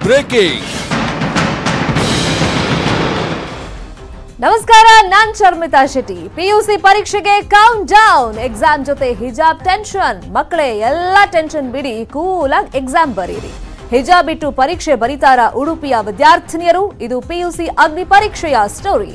Breaking. ನಮಸ್ಕಾರ, ನಾನ್ Sharmitha Shetty. PUC ಪರೀಕ್ಷೆಗೆ ಕೌಂಟ್ ಡೌನ್. ಎಕ್ಸಾಮ್ ಜೊತೆ ಹಿಜಾಬ್ ಟೆನ್ಷನ್. ಮಕ್ಕಳೇ, ಎಲ್ಲ ಟೆನ್ಷನ್ ಬಿಡಿ, ಕೂಲ್ ಆಗಿ ಎಕ್ಸಾಮ್ ಬರೀರಿ. ಹಿಜಾಬ್ ಇಟ್ಟು ಪರೀಕ್ಷೆ ಬರೀತಾರ ಉಡುಪಿಯ ವಿದ್ಯಾರ್ಥಿನಿಯರು. ಇದು ಪಿಯುಸಿ ಅಗ್ನಿ ಪರೀಕ್ಷೆಯ ಸ್ಟೋರಿ.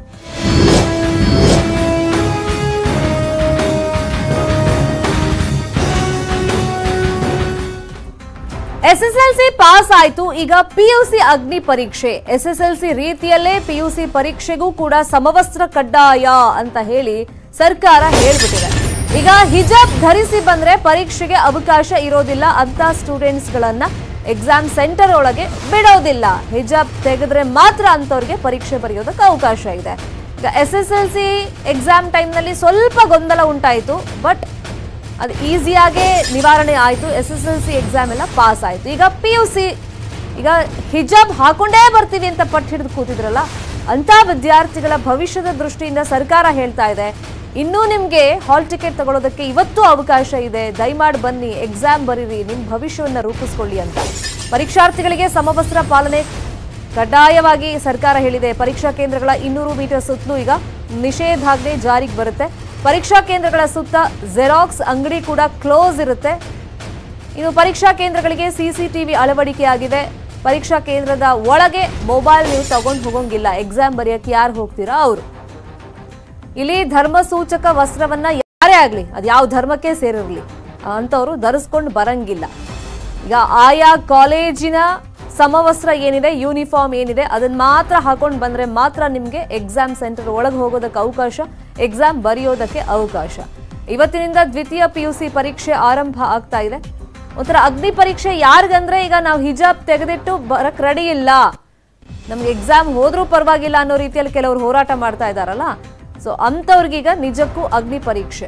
ಎಸ್ಎಸ್ಎಲ್ಸಿ ಪಾಸ್ ಆಯ್ತು, ಈಗ ಪಿಯುಸಿ ಅಗ್ನಿ ಪರೀಕ್ಷೆ. ಎಸ್ಎಸ್ಎಲ್ಸಿ ರೀತಿಯಲ್ಲೇ ಪಿಯುಸಿ ಪರೀಕ್ಷೆಗೂ ಕೂಡ ಸಮವಸ್ತ್ರ ಕಡ್ಡಾಯ ಅಂತ ಹೇಳಿ ಸರ್ಕಾರ ಹೇಳ್ಬಿಟ್ಟಿದೆ. ಈಗ ಹಿಜಾಬ್ ಧರಿಸಿ ಬಂದ್ರೆ ಪರೀಕ್ಷೆಗೆ ಅವಕಾಶ ಇರೋದಿಲ್ಲ ಅಂತ ಸ್ಟೂಡೆಂಟ್ಸ್ ಗಳನ್ನ ಎಕ್ಸಾಮ್ ಸೆಂಟರ್ ಒಳಗೆ ಬಿಡೋದಿಲ್ಲ. ಹಿಜಾಬ್ ತೆಗೆದ್ರೆ ಮಾತ್ರ ಅಂತವ್ರಿಗೆ ಪರೀಕ್ಷೆ ಬರೆಯೋದಕ್ಕೆ ಅವಕಾಶ ಇದೆ. ಈಗ ಎಸ್ಎಸ್ಎಲ್ಸಿ ಎಕ್ಸಾಮ್ ಟೈಮ್ನಲ್ಲಿ ಸ್ವಲ್ಪ ಗೊಂದಲ ಉಂಟಾಯಿತು, ಬಟ್ ಅದು ಈಸಿಯಾಗೆ ನಿವಾರಣೆ ಆಯಿತು. ಎಸ್ಎಸ್ಎಲ್ಸಿ ಎಕ್ಸಾಮ್ ಎಲ್ಲ ಪಾಸ್ ಆಯಿತು. ಈಗ ಪಿಯುಸಿ, ಈಗ ಹಿಜಾಬ್ ಹಾಕೊಂಡೇ ಬರ್ತೀವಿ ಅಂತ ಪಟ್ಟು ಹಿಡಿದು ಕೂತಿದ್ರಲ್ಲ ಅಂತ ವಿದ್ಯಾರ್ಥಿಗಳ ಭವಿಷ್ಯದ ದೃಷ್ಟಿಯಿಂದ ಸರ್ಕಾರ ಹೇಳ್ತಾ ಇದೆ, ಇನ್ನೂ ನಿಮಗೆ ಹಾಲ್ ಟಿಕೆಟ್ ತಗೊಳ್ಳೋದಕ್ಕೆ ಇವತ್ತು ಅವಕಾಶ ಇದೆ, ದಯಮಾಡಿ ಬನ್ನಿ, ಎಕ್ಸಾಮ್ ಬರೀರಿ, ನಿಮ್ಮ ಭವಿಷ್ಯವನ್ನು ರೂಪಿಸ್ಕೊಳ್ಳಿ ಅಂತ. ಪರೀಕ್ಷಾರ್ಥಿಗಳಿಗೆ ಸಮವಸ್ತ್ರ ಪಾಲನೆ ಕಡ್ಡಾಯವಾಗಿ ಸರ್ಕಾರ ಹೇಳಿದೆ. ಪರೀಕ್ಷಾ ಕೇಂದ್ರಗಳ 200 ಮೀಟರ್ ಸುತ್ತಲೂ ಈಗ ನಿಷೇಧಾಜ್ಞೆ ಜಾರಿಗೆ ಬರುತ್ತೆ. ಪರೀಕ್ಷಾ ಕೇಂದ್ರಗಳ ಸುತ್ತ ಜೆರಾಕ್ಸ್ ಅಂಗಡಿ ಕೂಡ ಕ್ಲೋಸ್ ಇರುತ್ತೆ. ಇನ್ನು ಪರೀಕ್ಷಾ ಕೇಂದ್ರಗಳಿಗೆ ಸಿಸಿಟಿವಿ ಅಳವಡಿಕೆಯಾಗಿದೆ. ಪರೀಕ್ಷಾ ಕೇಂದ್ರದ ಒಳಗೆ ಮೊಬೈಲ್ ನೀವು ತಗೊಂಡು ಹೋಗೋಂಗಿಲ್ಲ. ಎಕ್ಸಾಮ್ ಬರೆಯಕ್ಕೆ ಯಾರು ಹೋಗ್ತೀರಾ ಅವರು. ಇಲ್ಲಿ ಧರ್ಮ ಸೂಚಕ ವಸ್ತ್ರವನ್ನ ಯಾರೇ ಆಗ್ಲಿ, ಅದು ಯಾವ ಧರ್ಮಕ್ಕೆ ಸೇರಿರಲಿ ಅಂತವರು ಧರಿಸ್ಕೊಂಡು ಬರಂಗಿಲ್ಲ. ಈಗ ಆಯಾ ಕಾಲೇಜಿನ ಸಮವಸ್ತ್ರ ಏನಿದೆ, ಯೂನಿಫಾರ್ಮ್ ಏನಿದೆ, ಅದನ್ನ ಮಾತ್ರ ಹಾಕೊಂಡು ಬಂದ್ರೆ ಮಾತ್ರ ನಿಮ್ಗೆ ಎಕ್ಸಾಮ್ ಸೆಂಟರ್ ಒಳಗೆ ಹೋಗೋದಕ್ಕೆ ಅವಕಾಶ, ಎಕ್ಸಾಮ್ ಬರೆಯೋದಕ್ಕೆ ಅವಕಾಶ. ಇವತ್ತಿನಿಂದ ದ್ವಿತೀಯ ಪಿಯುಸಿ ಪರೀಕ್ಷೆ ಆರಂಭ ಆಗ್ತಾ ಇದೆ. ಒಂಥರ ಅಗ್ನಿ ಪರೀಕ್ಷೆ ಯಾರಿಗಂದ್ರೆ, ಈಗ ನಾವು ಹಿಜಾಬ್ ತೆಗೆದಿಟ್ಟು ಬರಕ್ ರೆಡಿ ಇಲ್ಲ, ನಮ್ಗೆ ಎಕ್ಸಾಮ್ ಹೋದ್ರೂ ಪರವಾಗಿಲ್ಲ ಅನ್ನೋ ರೀತಿಯಲ್ಲಿ ಕೆಲವರು ಹೋರಾಟ ಮಾಡ್ತಾ ಇದಾರಲ್ಲ, ಸೊ ಅಂತವ್ರಿಗೀಗ ನಿಜಕ್ಕೂ ಅಗ್ನಿ ಪರೀಕ್ಷೆ.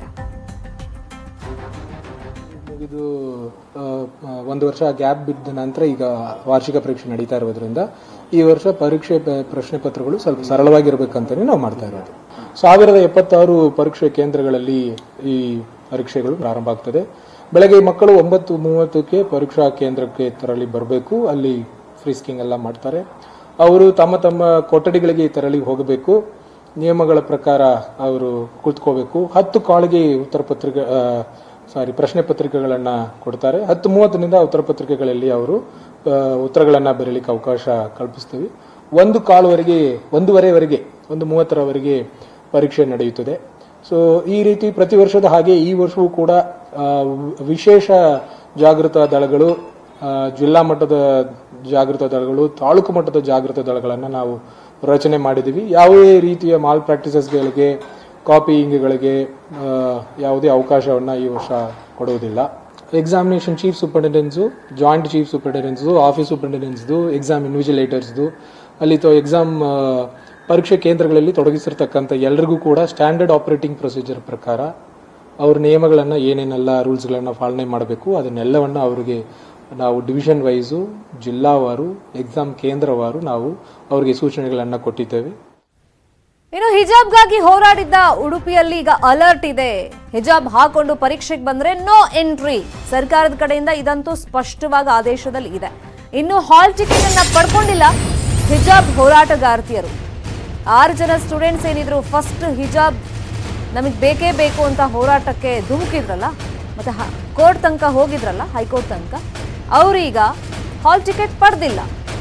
ಇದು 1 ವರ್ಷ ಗ್ಯಾಪ್ ಬಿದ್ದ ನಂತರ ಈಗ ವಾರ್ಷಿಕ ಪರೀಕ್ಷೆ ನಡೀತಾ ಇರೋದ್ರಿಂದ ಈ ವರ್ಷ ಪರೀಕ್ಷೆ ಪ್ರಶ್ನೆ ಪತ್ರಗಳು ಸ್ವಲ್ಪ ಸರಳವಾಗಿರ್ಬೇಕಂತಾನೆ ನಾವು ಮಾಡ್ತಾ ಇರೋದು. 1076 ಪರೀಕ್ಷೆ ಕೇಂದ್ರಗಳಲ್ಲಿ ಈ ಪರೀಕ್ಷೆಗಳು ಪ್ರಾರಂಭ ಆಗ್ತದೆ. ಬೆಳಗ್ಗೆ ಮಕ್ಕಳು 9:30ಕ್ಕೆ ಪರೀಕ್ಷಾ ಕೇಂದ್ರಕ್ಕೆ ತೆರಳಿ ಬರಬೇಕು. ಅಲ್ಲಿ ಫ್ರೀಸ್ಕಿಂಗ್ ಎಲ್ಲ ಮಾಡ್ತಾರೆ. ಅವರು ತಮ್ಮ ತಮ್ಮ ಕೊಠಡಿಗಳಿಗೆ ತೆರಳಿ ಹೋಗಬೇಕು. ನಿಯಮಗಳ ಪ್ರಕಾರ ಅವರು ಕುಳಿತುಕೋಬೇಕು. 10 ಕಾಳಿಗೆ ಪ್ರಶ್ನೆ ಪತ್ರಿಕೆಗಳನ್ನ ಕೊಡ್ತಾರೆ. 10:30 ಉತ್ತರ ಪತ್ರಿಕೆಗಳಲ್ಲಿ ಅವರು ಉತ್ತರಗಳನ್ನ ಬರೀಲಿಕ್ಕೆ ಅವಕಾಶ ಕಲ್ಪಿಸ್ತೀವಿ. 1:30ವರೆಗೆ ಪರೀಕ್ಷೆ ನಡೆಯುತ್ತದೆ. ಸೊ ಈ ರೀತಿ ಪ್ರತಿ ವರ್ಷದ ಹಾಗೆ ಈ ವರ್ಷವೂ ಕೂಡ ವಿಶೇಷ ಜಾಗೃತ ದಳಗಳು, ಜಿಲ್ಲಾ ಮಟ್ಟದ ಜಾಗೃತ ದಳಗಳು, ತಾಲೂಕು ಮಟ್ಟದ ಜಾಗೃತ ದಳಗಳನ್ನು ನಾವು ರಚನೆ ಮಾಡಿದ್ದೀವಿ. ಯಾವುದೇ ರೀತಿಯ ಮಾಲ್ ಪ್ರಾಕ್ಟೀಸಸ್ಗಳಿಗೆ, ಕಾಪಿಯಿಂಗ್ಗಳಿಗೆ ಯಾವುದೇ ಅವಕಾಶವನ್ನು ಈ ವರ್ಷ ಕೊಡುವುದಿಲ್ಲ. Examination chief superintendents, joint chief superintendents, office ಸೂಪರಿಂಟೆಂಡೆನ್ಸ್ದು, ಎಕ್ಸಾಮ್ ಇನ್ವಿಜಿಲೇಟರ್ಸ್ದು, ಅಲ್ಲಿ ಎಕ್ಸಾಮ್ ಪರೀಕ್ಷೆ ಕೇಂದ್ರಗಳಲ್ಲಿ ತೊಡಗಿಸಿರ್ತಕ್ಕಂಥ ಎಲ್ಲರಿಗೂ ಕೂಡ ಸ್ಟ್ಯಾಂಡರ್ಡ್ ಆಪರೇಟಿಂಗ್ ಪ್ರೊಸೀಜರ್ ಪ್ರಕಾರ ಅವ್ರ ನಿಯಮಗಳನ್ನು ಏನೇನೆಲ್ಲ ರೂಲ್ಸ್ಗಳನ್ನು ಪಾಲನೆ ಮಾಡಬೇಕು ಅದನ್ನೆಲ್ಲವನ್ನು ಅವರಿಗೆ ನಾವು ಡಿವಿಷನ್ ವೈಸು, ಜಿಲ್ಲಾವಾರು, ಎಕ್ಸಾಮ್ ಕೇಂದ್ರವಾರು ನಾವು ಅವರಿಗೆ ಸೂಚನೆಗಳನ್ನು ಕೊಟ್ಟಿದ್ದೇವೆ. ಇನ್ನು ಹಿಜಾಬ್ಗಾಗಿ ಹೋರಾಡಿದ್ದ ಉಡುಪಿಯಲ್ಲಿ ಈಗ ಅಲರ್ಟ್ ಇದೆ. ಹಿಜಾಬ್ ಹಾಕೊಂಡು ಪರೀಕ್ಷೆಗೆ ಬಂದ್ರೆ ನೋ ಎಂಟ್ರಿ. ಸರ್ಕಾರದ ಕಡೆಯಿಂದ ಇದಂತೂ ಸ್ಪಷ್ಟವಾಗಿ ಆದೇಶದಲ್ಲಿ ಇದೆ. ಇನ್ನು ಹಾಲ್ ಟಿಕೆಟ್ ಅನ್ನ ಪಡ್ಕೊಂಡಿಲ್ಲ ಹಿಜಾಬ್ ಹೋರಾಟಗಾರ್ತಿಯರು. 6 ಜನ ಸ್ಟೂಡೆಂಟ್ಸ್ ಏನಿದ್ರು ಫಸ್ಟ್ ಹಿಜಾಬ್ ನಮಗೆ ಬೇಕೇ ಬೇಕು ಅಂತ ಹೋರಾಟಕ್ಕೆ ಧುಮುಕಿದ್ರಲ್ಲ, ಮತ್ತೆ ಕೋರ್ಟ್ ತನಕ ಹೋಗಿದ್ರಲ್ಲ, ಹೈಕೋರ್ಟ್ ತನಕ, ಅವರೀಗ ಹಾಲ್ ಟಿಕೆಟ್ ಪಡೆದಿಲ್ಲ.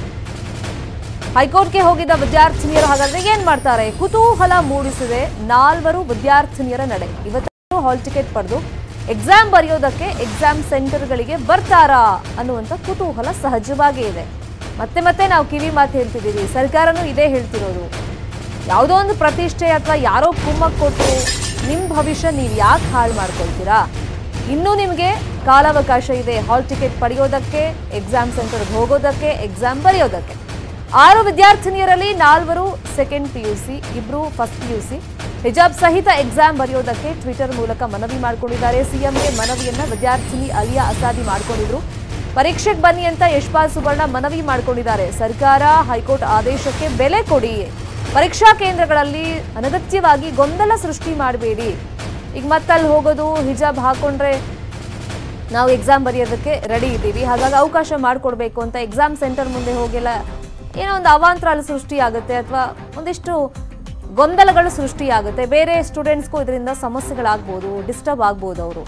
ಹೈಕೋರ್ಟ್ಗೆ ಹೋಗಿದ್ದ ವಿದ್ಯಾರ್ಥಿನಿಯರು ಹಾಗಾದ್ರೆ ಏನ್ ಮಾಡ್ತಾರೆ? ಕುತೂಹಲ ಮೂಡಿಸಿದೆ 4 ವಿದ್ಯಾರ್ಥಿನಿಯರ ನಡೆ. ಇವತ್ತು ಹಾಲ್ ಟಿಕೆಟ್ ಪಡೆದು ಎಕ್ಸಾಮ್ ಬರೆಯೋದಕ್ಕೆ ಎಕ್ಸಾಮ್ ಸೆಂಟರ್ಗಳಿಗೆ ಬರ್ತಾರಾ ಅನ್ನುವಂಥ ಕುತೂಹಲ ಸಹಜವಾಗೇ ಇದೆ. ಮತ್ತೆ ನಾವು ಕಿವಿ ಮಾತು ಹೇಳ್ತಿದ್ದೀವಿ, ಸರ್ಕಾರನೂ ಇದೇ ಹೇಳ್ತಿರೋದು. ಯಾವುದೋ ಒಂದು ಪ್ರತಿಷ್ಠೆ ಅಥವಾ ಯಾರೋ ಕುಮ್ಮಕ್ ಕೊಟ್ಟು ನಿಮ್ಮ ಭವಿಷ್ಯ ನೀವು ಯಾಕೆ ಹಾಳು ಮಾಡ್ಕೊಳ್ತೀರಾ? ಇನ್ನೂ ನಿಮಗೆ ಕಾಲಾವಕಾಶ ಇದೆ ಹಾಲ್ ಟಿಕೆಟ್ ಪಡೆಯೋದಕ್ಕೆ, ಎಕ್ಸಾಮ್ ಸೆಂಟರ್ಗೆ ಹೋಗೋದಕ್ಕೆ, ಎಕ್ಸಾಮ್ ಬರೆಯೋದಕ್ಕೆ. 6 ವಿದ್ಯಾರ್ಥಿನಿಯರಲ್ಲಿ 4 ಸೆಕೆಂಡ್ ಪಿಯುಸಿ, 2 ಫಸ್ಟ್ ಪಿಯುಸಿ ಹಿಜಾಬ್ ಸಹಿತ ಎಕ್ಸಾಮ್ ಬರೆಯೋದಕ್ಕೆ ಟ್ವಿಟರ್ ಮೂಲಕ ಮನವಿ ಮಾಡಿಕೊಂಡಿದ್ದಾರೆ. ಸಿಎಂಗೆ ಮನವಿಯನ್ನ ವಿದ್ಯಾರ್ಥಿನಿ ಅಲಿಯಾ ಅಸಾದಿ ಮಾಡಿಕೊಂಡಿದ್ರು. ಪರೀಕ್ಷೆಗೆ ಬನ್ನಿ ಅಂತ ಯಶ್ಪಾಲ್ ಸುವರ್ಣ ಮನವಿ ಮಾಡಿಕೊಂಡಿದ್ದಾರೆ. ಸರ್ಕಾರ ಹೈಕೋರ್ಟ್ ಆದೇಶಕ್ಕೆ ಬೆಲೆ ಕೊಡಿ, ಪರೀಕ್ಷಾ ಕೇಂದ್ರಗಳಲ್ಲಿ ಅನಗತ್ಯವಾಗಿ ಗೊಂದಲ ಸೃಷ್ಟಿ ಮಾಡಬೇಡಿ. ಈಗ ಮತ್ತಲ್ಲಿ ಹೋಗೋದು, ಹಿಜಾಬ್ ಹಾಕೊಂಡ್ರೆ ನಾವು ಎಕ್ಸಾಮ್ ಬರೆಯೋದಕ್ಕೆ ರೆಡಿ ಇದ್ದೀವಿ, ಹಾಗಾಗಿ ಅವಕಾಶ ಮಾಡಿಕೊಡ್ಬೇಕು ಅಂತ ಎಕ್ಸಾಮ್ ಸೆಂಟರ್ ಮುಂದೆ ಹೋಗೆಲ್ಲ ಏನೋ ಒಂದು ಅವಾಂತರ ಅಲ್ಲಿ ಸೃಷ್ಟಿಯಾಗುತ್ತೆ ಅಥವಾ ಒಂದಿಷ್ಟು ಗೊಂದಲಗಳು ಸೃಷ್ಟಿಯಾಗುತ್ತೆ. ಬೇರೆ ಸ್ಟೂಡೆಂಟ್ಸ್ಗೂ ಇದರಿಂದ ಸಮಸ್ಯೆಗಳಾಗ್ಬೋದು, ಡಿಸ್ಟರ್ಬ್ ಆಗ್ಬೋದು. ಅವರು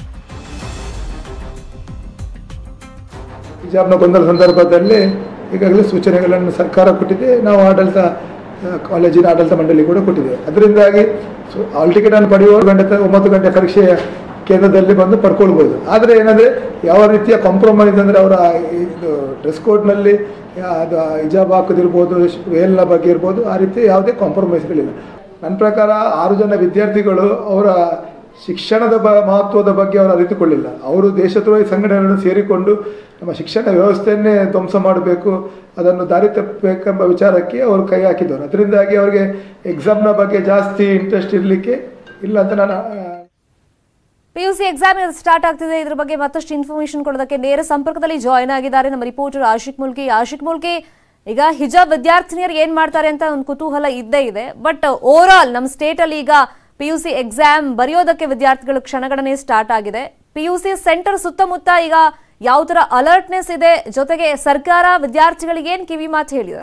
ಹಿಜಾಬ್ನ ಗೊಂದಲ ಸಂದರ್ಭದಲ್ಲಿ ಈಗಾಗಲೇ ಸೂಚನೆಗಳನ್ನು ಸರ್ಕಾರ ಕೊಟ್ಟಿದೆ, ನಾವು ಕಾಲೇಜಿನ ಆಡಳಿತ ಮಂಡಳಿ ಕೂಡ ಕೊಟ್ಟಿದೆ. ಅದರಿಂದಾಗಿ ಹಾಲ್ ಟಿಕೆಟ್ ಅನ್ನು ಪಡೆಯುವ 9 ಗಂಟೆ ಪರೀಕ್ಷೆಯ ಕೇಂದ್ರದಲ್ಲಿ ಬಂದು ಪಡ್ಕೊಳ್ಬೋದು. ಆದರೆ ಏನಂದರೆ ಯಾವ ರೀತಿಯ ಕಾಂಪ್ರಮೈಸ್ ಅಂದರೆ ಅವರ ಇದು ಡ್ರೆಸ್ ಕೋಡ್ನಲ್ಲಿ ಅದು ಹಿಜಾಬ್ ಹಾಕೋದಿರ್ಬೋದು, ವೇಲ್ನ ಬಗ್ಗೆ ಇರ್ಬೋದು, ಆ ರೀತಿ ಯಾವುದೇ ಕಾಂಪ್ರಮೈಸ್ಗಳಿಲ್ಲ. ನನ್ನ ಪ್ರಕಾರ 6 ಜನ ವಿದ್ಯಾರ್ಥಿಗಳು ಅವರ ಶಿಕ್ಷಣದ ಮಹತ್ವದ ಬಗ್ಗೆ ಅವರು ಅರಿತುಕೊಳ್ಳಿಲ್ಲ. ಅವರು ದೇಶದ್ರೋಹಿ ಸಂಘಟನೆಗಳನ್ನು ಸೇರಿಕೊಂಡು ನಮ್ಮ ಶಿಕ್ಷಣ ವ್ಯವಸ್ಥೆಯನ್ನೇ ಧ್ವಂಸ ಮಾಡಬೇಕು, ಅದನ್ನು ದಾರಿ ತಪ್ಪಬೇಕೆಂಬ ವಿಚಾರಕ್ಕೆ ಅವರು ಕೈ ಹಾಕಿದವರು. ಅದರಿಂದಾಗಿ ಅವರಿಗೆ ಎಕ್ಸಾಮ್ನ ಬಗ್ಗೆ ಜಾಸ್ತಿ ಇಂಟ್ರೆಸ್ಟ್ ಇರಲಿಕ್ಕೆ ಇಲ್ಲ ಅಂತ ನಾನು. PUC ಎಕ್ಸಾಮ್ ಸ್ಟಾರ್ಟ್ ಆಗ್ತಿದೆ, ಇದ್ರ ಬಗ್ಗೆ ಮತ್ತಷ್ಟು ಇನ್ಫಾರ್ಮೇಶನ್ ಕೊಡೋದಕ್ಕೆ ನೇರ ಸಂಪರ್ಕದಲ್ಲಿ ಜಾಯ್ನ್ ಆಗಿದ್ದಾರೆ ನಮ್ಮ ರಿಪೋರ್ಟರ್ ಆಶಿಕ್ ಮುಲ್ಕಿ. ಈಗ ಹಿಜಾಬ್ ವಿದ್ಯಾರ್ಥಿನಿಯರು ಏನ್ ಮಾಡ್ತಾರೆ ಅಂತ ಒಂದು ಕುತೂಹಲ ಇದ್ದೇ ಇದೆ. ಬಟ್ ಓವರ್ ಆಲ್ ನಮ್ಮ ಸ್ಟೇಟ್ ಅಲ್ಲಿ ಈಗ PUC ಎಕ್ಸಾಮ್ ಬರೆಯೋದಕ್ಕೆ ವಿದ್ಯಾರ್ಥಿಗಳು ಕ್ಷಣಗಣನೆ ಸ್ಟಾರ್ಟ್ ಆಗಿದೆ. PUC ಸೆಂಟರ್ ಸುತ್ತಮುತ್ತ ಈಗ ಯಾವ ತರ ಅಲರ್ಟ್ನೆಸ್ ಇದೆ, ಜೊತೆಗೆ ಸರ್ಕಾರ ವಿದ್ಯಾರ್ಥಿಗಳಿಗೆ ಏನ್ ಕಿವಿ ಮಾತು ಹೇಳಿದೆ?